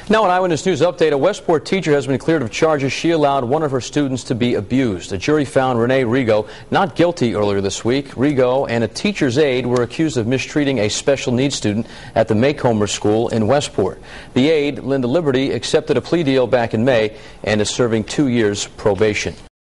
Now, an Eyewitness News update. A Westport teacher has been cleared of charges she allowed one of her students to be abused. A jury found Renee Rigo not guilty earlier this week. Rigo and a teacher's aide were accused of mistreating a special needs student at the Maycomer School in Westport. The aide, Linda Liberty, accepted a plea deal back in May and is serving 2 years probation.